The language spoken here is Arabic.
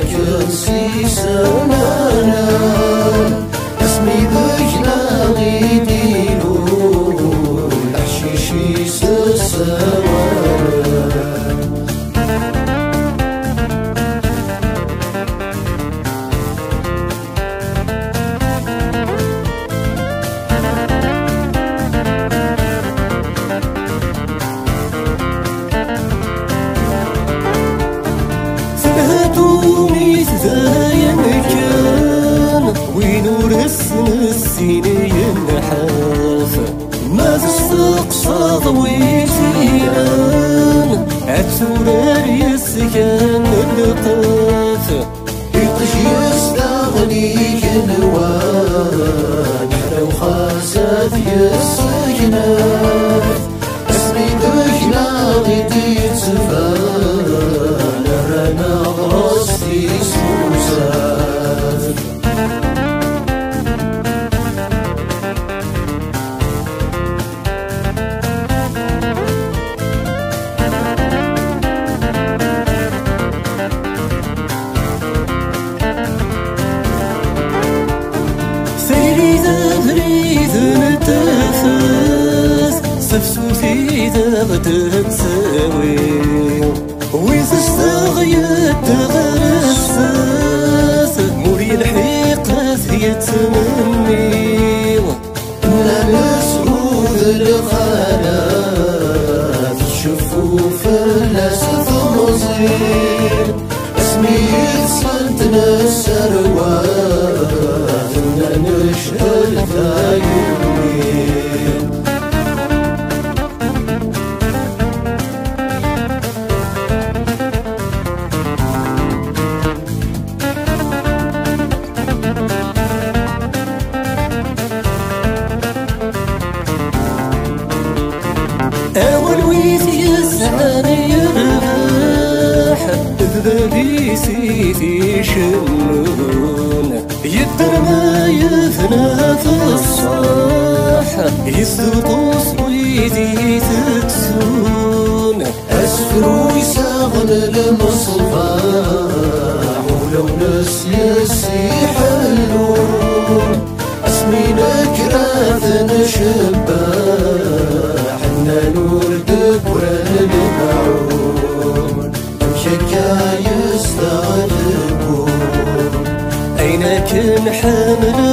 كنسي سنانا اسمي بجنا غيدينو الحشيشي سسوانا السين ينحاف ما تستقصى ضويتيان عالتورار يسكن اللطاف يطش يستغني كنوان لو خاسف يسكنات اسمي دجنا غيدي تفان رانا غرستي سوسات سفسوفي ذا تتساوي ويستغيد تغير الساس موري الحيقات يتمني لا مسعود الخانات شفوف الناس مصير اسمي يتصلتنا السروات نشهد ذا يومين أول ويثي يسعني يرباح ذبابي سيدي شنون يدر ما يفنى في الصاح يسقط ويدي تكسون أسفرو يساغن المصباح ولو ناس يسيحلون اسمي نكرات نشباح نور دبران المعون مشكا يستغربون أين كن حامل